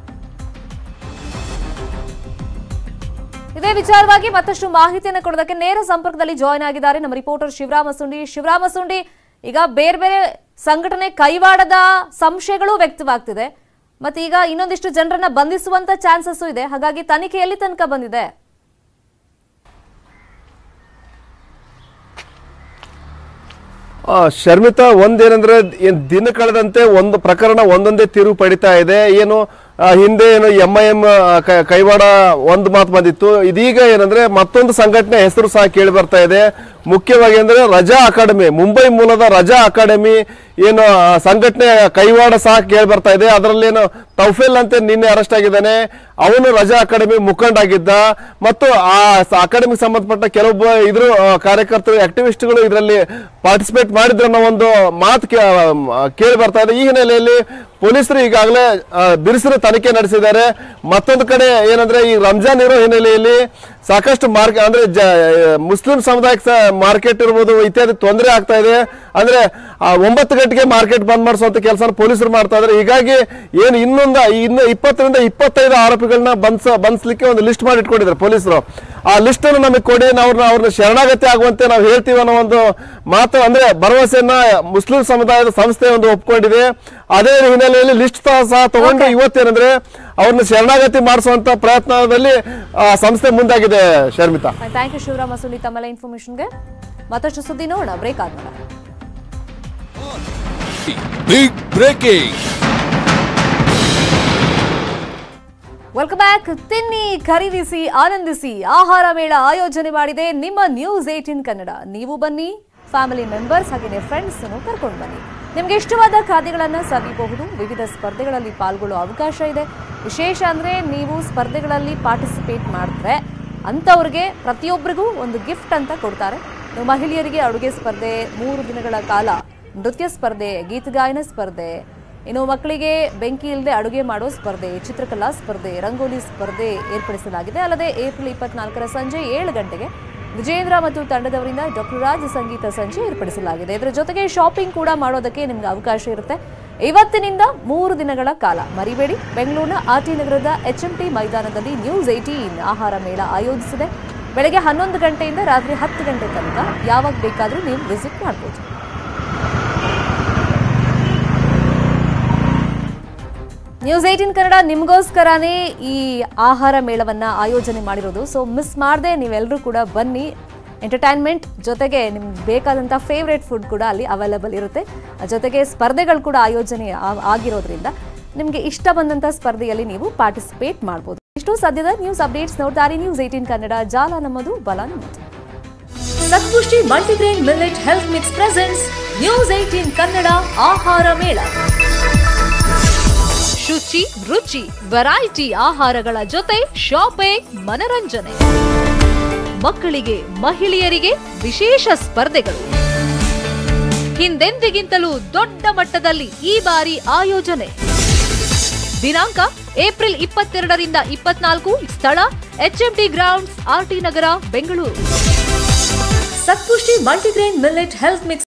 ಇದೇ ವಿಚಾರವಾಗಿ ಮತ್ತಷ್ಟು ಮಾಹಿತಿಯನ್ನು ಕೊಡೋದಕ್ಕೆ ನೇರ ಸಂಪರ್ಕದಲ್ಲಿ ಜಾಯ್ನ್ ಆಗಿದ್ದಾರೆ ನಮ್ಮ ರಿಪೋರ್ಟರ್ ಶಿವರಾಮ ಸುಂಡಿ. ಶಿವರಾಮ ಸುಂಡಿ, ಈಗ ಬೇರೆ ಬೇರೆ ಸಂಘಟನೆ ಕೈವಾಡದ ಸಂಶಯಗಳು ವ್ಯಕ್ತವಾಗ್ತಿದೆ, ಮತ್ತೆ ಈಗ ಇನ್ನೊಂದಿಷ್ಟು ಜನರನ್ನ ಬಂಧಿಸುವಂತ ಚಾನ್ಸಸ್ ಇದೆ. ಹಾಗಾಗಿ ತನಿಖೆ ಎಲ್ಲಿ ತನಕ ಬಂದಿದೆ? ಶರ್ಮಿತಾ, ಒಂದೇನಂದ್ರೆ ದಿನ ಕಳೆದಂತೆ ಒಂದು ಪ್ರಕರಣ ಒಂದೊಂದೇ ತಿರುವು ಪಡಿತಾ ಇದೆ. ಏನು ಹಿಂದೆ ಏನು MIM ಕೈವಾಡ ಒಂದು ಮಾತು ಬಂದಿತ್ತು, ಇದೀಗ ಏನಂದ್ರೆ ಮತ್ತೊಂದು ಸಂಘಟನೆ ಹೆಸರು ಸಹ ಕೇಳಿ ಬರ್ತಾ ಇದೆ. ಮುಖ್ಯವಾಗಿ ಅಂದ್ರೆ ರಜಾ ಅಕಾಡೆಮಿ, ಮುಂಬೈ ಮೂಲದ ರಜಾ ಅಕಾಡೆಮಿ ಏನು ಸಂಘಟನೆ ಕೈವಾಡ ಸಹ ಕೇಳಿ ಬರ್ತಾ ಇದೆ. ಅದರಲ್ಲೇನು ತೌಫೇಲ್ ಅಂತ ನಿನ್ನೆ ಅರೆಸ್ಟ್ ಆಗಿದ್ದಾನೆ, ಅವನು ರಜಾ ಅಕಾಡೆಮಿ ಮುಖಂಡ ಆಗಿದ್ದ. ಮತ್ತು ಆ ಅಕಾಡೆಮಿಗೆ ಸಂಬಂಧಪಟ್ಟ ಕೆಲವೊಬ್ಬ ಇದ್ರ ಕಾರ್ಯಕರ್ತರು, ಆಕ್ಟಿವಿಸ್ಟ್ಗಳು ಇದರಲ್ಲಿ ಪಾರ್ಟಿಸಿಪೇಟ್ ಮಾಡಿದ್ರು ಅನ್ನೋ ಒಂದು ಮಾತು ಕೇಳಿ ಬರ್ತಾ ಇದೆ. ಈ ಹಿನ್ನೆಲೆಯಲ್ಲಿ ಪೊಲೀಸರು ಈಗಾಗಲೇ ಬಿರುಸಿನ ತನಿಖೆ ನಡೆಸಿದ್ದಾರೆ. ಮತ್ತೊಂದು ಕಡೆ ಏನಂದ್ರೆ ಈ ರಂಜಾನ್ ಇರೋ ಹಿನ್ನೆಲೆಯಲ್ಲಿ ಸಾಕಷ್ಟು ಮಾರ್ಕೆಟ್ ಅಂದ್ರೆ ಮುಸ್ಲಿಂ ಸಮುದಾಯಕ್ಕೆ ಮಾರ್ಕೆಟ್ ಇರ್ಬೋದು ಇತ್ಯಾದಿ ತೊಂದರೆ ಆಗ್ತಾ ಇದೆ. ಅಂದ್ರೆ 9 ಗಂಟೆಗೆ ಮಾರ್ಕೆಟ್ ಬಂದ್ ಮಾಡಿಸುವಂತ ಕೆಲಸ ಪೊಲೀಸರು ಮಾಡ್ತಾ ಇದ್ದಾರೆ. ಹೀಗಾಗಿ ಏನು ಇನ್ನು 20 ರಿಂದ 25 ಆರೋಪಿಗಳನ್ನ ಬಂಧಿಸಲಿಕ್ಕೆ ಒಂದು ಲಿಸ್ಟ್ ಮಾಡಿ ಇಟ್ಕೊಂಡಿದ್ದಾರೆ ಪೊಲೀಸರು. ಆ ಲಿಸ್ಟ್ ಅನ್ನು ನಮಗೆ ಕೊಡಿ, ಅವ್ರನ್ನ ಶರಣಾಗತಿ ಆಗುವಂತೆ ನಾವು ಹೇಳ್ತೀವಿ ಅನ್ನೋ ಒಂದು ಮಾತು ಅಂದ್ರೆ ಭರವಸೆಯನ್ನ ಮುಸ್ಲಿಂ ಸಮುದಾಯದ ಸಂಸ್ಥೆ ಒಂದು ಒಪ್ಕೊಂಡಿದೆ. ಅದೇ ಹಿನ್ನೆಲೆಯಲ್ಲಿ ಲಿಸ್ಟ್ ಸಹ ತಗೊಂಡು ಇವತ್ತೇನಂದ್ರೆ ಅವ್ರನ್ನ ಶರಣಾಗತಿ ಮಾಡಿಸುವಂತ ಪ್ರಯತ್ನದಲ್ಲಿ ಸಂಸ್ಥೆ ಮುಂದಾಗಿದೆ. ಶರ್ಮಿತಾ, ಥ್ಯಾಂಕ್ ಯು ಶಿವರಾಮ ಸುಂಡಿ ತಮ್ಮೆಲ್ಲ ಇನ್ಫಾರ್ಮೇಶನ್ಗೆ. ಮತ್ತಷ್ಟು ಸುದ್ದಿ ನೋಡೋಣ ಬ್ರೇಕ್ ಆದ್ಮೇಲೆ. Big breaking. Welcome back. ತಿನ್ನಿ, ಖರೀದಿಸಿ, ಆನಂದಿಸಿ ಆಹಾರ ಮೇಳ ಆಯೋಜನೆ ಮಾಡಿದೆ ನಿಮ್ಮ ನ್ಯೂಸ್ 18 ಕನ್ನಡ. ನೀವು ಬನ್ನಿ, ಫ್ಯಾಮಿಲಿ ಮೆಂಬರ್ಸ್ ಹಾಗೆಯೇ ಫ್ರೆಂಡ್ಸ್ ಅನ್ನು ಕರ್ಕೊಂಡು ಬನ್ನಿ. ನಿಮ್ಗೆ ಇಷ್ಟವಾದ ಖಾದ್ಯಗಳನ್ನು ಸವಿಯಬಹುದು. ವಿವಿಧ ಸ್ಪರ್ಧೆಗಳಲ್ಲಿ ಪಾಲ್ಗೊಳ್ಳುವ ಅವಕಾಶ ಇದೆ. ವಿಶೇಷ ಅಂದ್ರೆ ನೀವು ಸ್ಪರ್ಧೆಗಳಲ್ಲಿ ಪಾರ್ಟಿಸಿಪೇಟ್ ಮಾಡಿದ್ರೆ ಅಂತವ್ರಿಗೆ ಪ್ರತಿಯೊಬ್ಬರಿಗೂ ಒಂದು ಗಿಫ್ಟ್ ಅಂತ ಕೊಡ್ತಾರೆ. ಮಹಿಳೆಯರಿಗೆ ಅಡುಗೆ ಸ್ಪರ್ಧೆ, 3 ದಿನಗಳ ಕಾಲ ನೃತ್ಯ ಸ್ಪರ್ಧೆ, ಗೀತಗಾಯನ ಸ್ಪರ್ಧೆ, ಇನ್ನು ಮಕ್ಕಳಿಗೆ ಬೆಂಕಿ ಇಲ್ಲದೆ ಅಡುಗೆ ಮಾಡೋ ಸ್ಪರ್ಧೆ, ಚಿತ್ರಕಲಾ ಸ್ಪರ್ಧೆ, ರಂಗೋಲಿ ಸ್ಪರ್ಧೆ ಏರ್ಪಡಿಸಲಾಗಿದೆ. ಅಲ್ಲದೆ ಏಪ್ರಿಲ್ 24ರ ಸಂಜೆ 7 ಗಂಟೆಗೆ ವಿಜೇಂದ್ರ ಮತ್ತು ತಂಡದವರಿಂದ ಡಾಕ್ಟರ್ ರಾಜ್ ಸಂಗೀತ ಸಂಜೆ ಏರ್ಪಡಿಸಲಾಗಿದೆ. ಇದರ ಜೊತೆಗೆ ಶಾಪಿಂಗ್ ಕೂಡ ಮಾಡೋದಕ್ಕೆ ನಿಮ್ಗೆ ಅವಕಾಶ ಇರುತ್ತೆ. ಇವತ್ತಿನಿಂದ 3 ದಿನಗಳ ಕಾಲ ಮರಿಬೇಡಿ. ಬೆಂಗಳೂರಿನ RT ನಗರದ HMT ಮೈದಾನದಲ್ಲಿ ನ್ಯೂಸ್ 18 ಆಹಾರ ಮೇಳ ಆಯೋಜಿಸಿದೆ. ಬೆಳಗ್ಗೆ 11 ಗಂಟೆಯಿಂದ ರಾತ್ರಿ 10 ಗಂಟೆ ತನಕ ಯಾವಾಗ ಬೇಕಾದರೂ ನೀವು ವಿಸಿಟ್ ಮಾಡಬಹುದು. ನ್ಯೂಸ್ 18 ಕನ್ನಡ ನಿಮಗೋಸ್ಕರನೇ ಈ ಆಹಾರ ಮೇಳವನ್ನ ಆಯೋಜನೆ ಮಾಡಿರೋದು. ಸೊ ಮಿಸ್ ಮಾಡದೆ ನೀವೆಲ್ಲರೂ ಕೂಡ ಬನ್ನಿ. ಎಂಟರ್ಟೈನ್ಮೆಂಟ್ ಜೊತೆಗೆ ನಿಮ್ಗೆ ಬೇಕಾದಂಥ ಫೇವ್ರೇಟ್ ಫುಡ್ ಕೂಡ ಅಲ್ಲಿ ಅವೈಲೇಬಲ್ ಇರುತ್ತೆ. ಜೊತೆಗೆ ಸ್ಪರ್ಧೆಗಳು ಕೂಡ ಆಯೋಜನೆ ಆಗಿರೋದ್ರಿಂದ ನಿಮಗೆ ಇಷ್ಟ ಬಂದಂಥ ಸ್ಪರ್ಧೆಯಲ್ಲಿ ನೀವು ಪಾರ್ಟಿಸಿಪೇಟ್ ಮಾಡ್ಬೋದು. ಇಷ್ಟು ಸದ್ಯದ ನ್ಯೂಸ್ ಅಪ್ಡೇಟ್ಸ್ ನೋಡ್ತಾರೆ ನ್ಯೂಸ್ 18 ಕನ್ನಡ. ಜಾಲ ನಮ್ಮದು, ಬಲ ನಮ್ಮದು. Satpushti multigrain millet health mix presents news 18 Kannada ಆಹಾರ ಮೇಳ. ಶುಚಿ, ರುಚಿ, ವೆರೈಟಿ ಆಹಾರಗಳ ಜೊತೆ ಶಾಪಿಂಗ್, ಮನರಂಜನೆ, ಮಕ್ಕಳಿಗೆ, ಮಹಿಳೆಯರಿಗೆ ವಿಶೇಷ ಸ್ಪರ್ಧೆಗಳು. ಹಿಂದೆಂದಿಗಿಂತಲೂ ದೊಡ್ಡ ಮಟ್ಟದಲ್ಲಿ ಈ ಬಾರಿ ಆಯೋಜನೆ. ದಿನಾಂಕ ಏಪ್ರಿಲ್ 22ರಿಂದ 24. ಸ್ಥಳ HMT grounds, RT Nagar, Bengaluru. Satpushti multigrain millet health mix